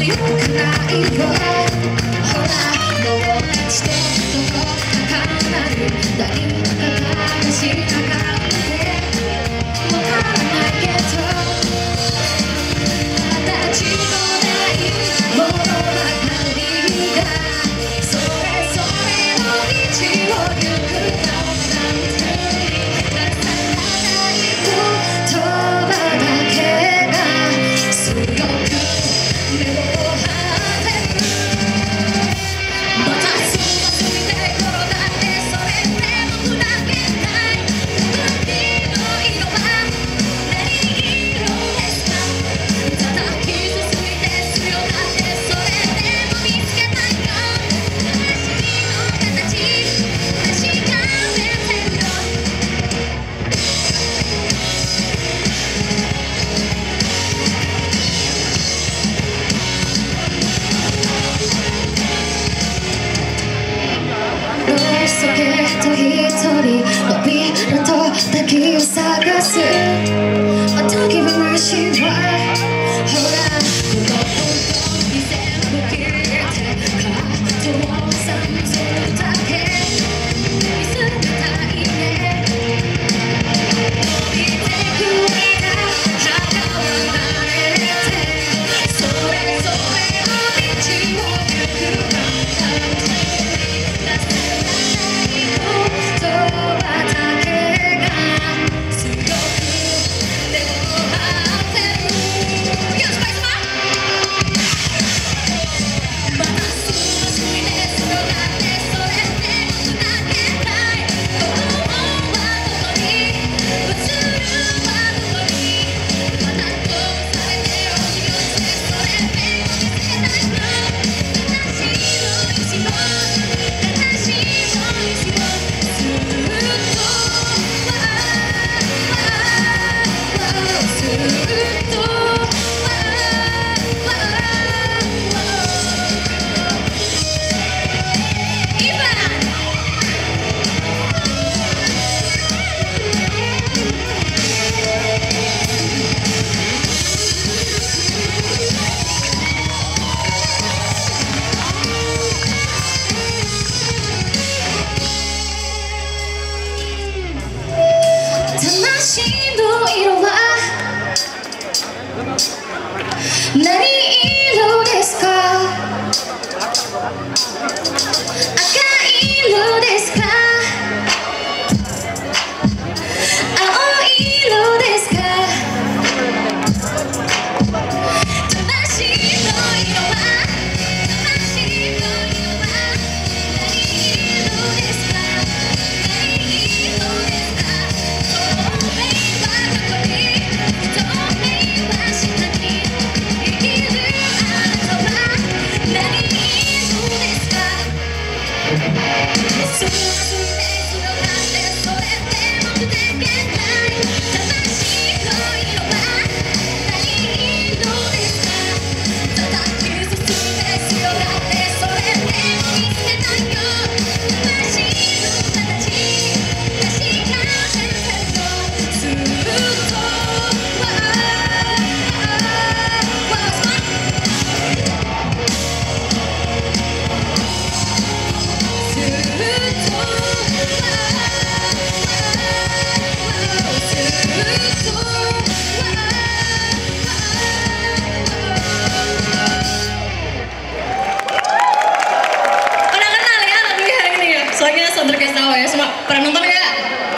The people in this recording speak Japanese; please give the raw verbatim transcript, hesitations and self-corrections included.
強くないよ。ほらもう一度どこかからる何かが確かがってわからないけど形のない物語がそれぞれの道を行くかなんてわからない言葉だけが強く目を張ってる。またそのついて転がってそれでも砕けない時の色は何色ですか。ただ傷ついて強がってそれでも見つけたいよ。魂の形確かめてるよ。ローストケット一人のビルと滝を探すまた君の足はほらこの本当に全部消えてカートをさんずるだけ見つめたいね。伸びてくいな肌は慣れてそれぞれの道を行くかなんて出せない言葉だけが強く手を張ってる。よし、バイスマまたそのついて強がってそれでも砕けない心はどこに物流はどこにまた殺されて落ち落ちてそれでも見つけたいの。私の意志を私の意志をずっとわわわずっとわわ今魂の色は何色ですか。赤色ですか青色ですか。魂の色は魂の色は何色ですか。何色ですか。透明はどこに透明は下に生きるあなたは何色ですか。そうして強がってそれでも砕けない魂の色は何色ですか。ただ傷ついて強がってそれでも見つけたいよ。魂の形確かめてるよ。ずっとわわずっとわずっと